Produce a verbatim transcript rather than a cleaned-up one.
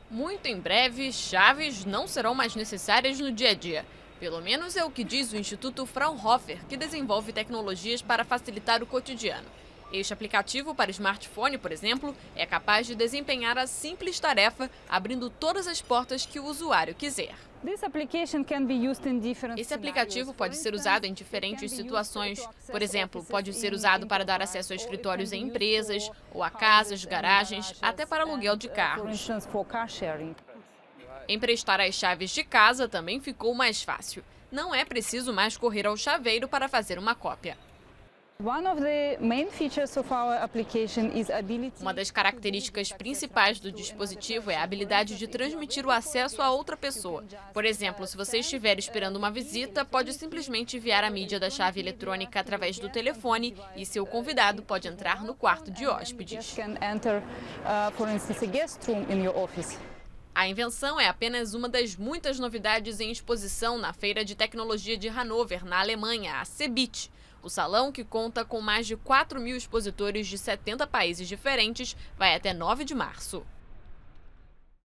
Muito em breve, chaves não serão mais necessárias no dia a dia. Pelo menos é o que diz o Instituto Fraunhofer, que desenvolve tecnologias para facilitar o cotidiano. Este aplicativo para smartphone, por exemplo, é capaz de desempenhar a simples tarefa, abrindo todas as portas que o usuário quiser. Esse aplicativo pode ser usado em diferentes situações. Por exemplo, pode ser usado para dar acesso a escritórios em empresas, ou a casas, garagens, até para aluguel de carros. Emprestar as chaves de casa também ficou mais fácil. Não é preciso mais correr ao chaveiro para fazer uma cópia. Uma das características principais do dispositivo é a habilidade de transmitir o acesso a outra pessoa. Por exemplo, se você estiver esperando uma visita, pode simplesmente enviar a mídia da chave eletrônica através do telefone e seu convidado pode entrar no quarto de hóspedes. A invenção é apenas uma das muitas novidades em exposição na Feira de Tecnologia de Hannover, na Alemanha, a CeBIT. O salão, que conta com mais de quatro mil expositores de setenta países diferentes, vai até nove de março.